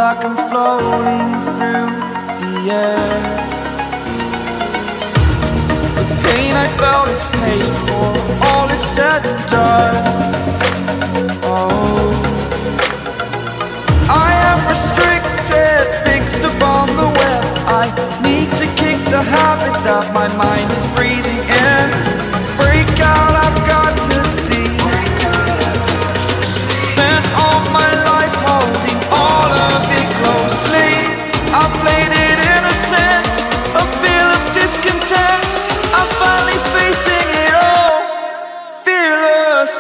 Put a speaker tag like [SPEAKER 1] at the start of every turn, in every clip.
[SPEAKER 1] like I'm floating through the air. The pain I felt is paid for, all is said and done. Oh, I am restricted, fixed upon the web. I need to kick the habit that my mind is breathing in. Break out, I've got to see. Spent all my life holding all of it closely. I played it innocent, a feel of discontent. I'm finally facing it all, fearless.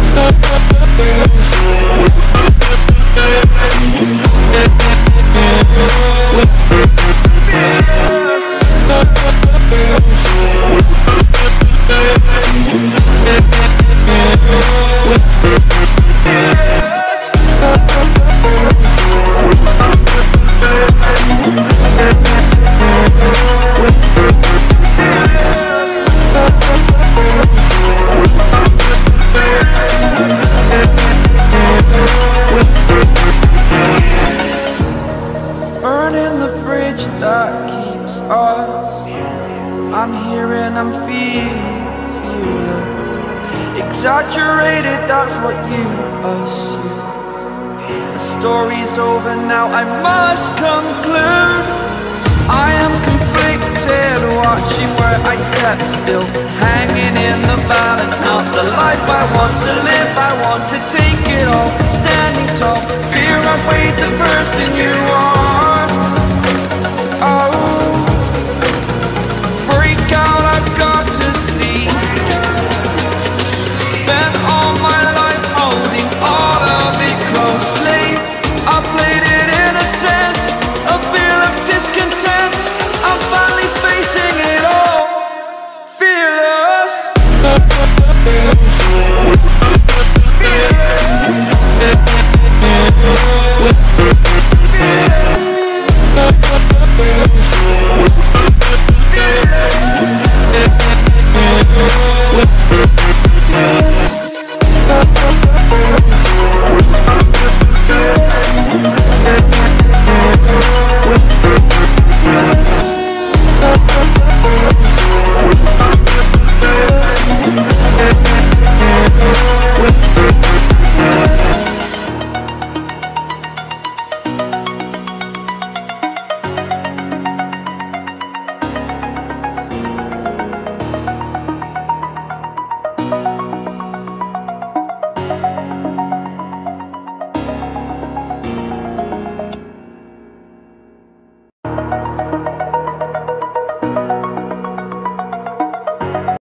[SPEAKER 1] Burning the bridge that keeps us. I'm here and I'm feeling fearless. Exaggerated, that's what you assume. The story's over now, I must conclude. I am conflicted, watching where I step still, hanging in the balance. Not the life I want to live, I want to take it all. Standing tall, fear outweighed the person you are. Oh, break out, I've got to see. Spent all my life holding all of it closely. I played it innocent, a feel of discontent. I'm finally facing it all, fearless.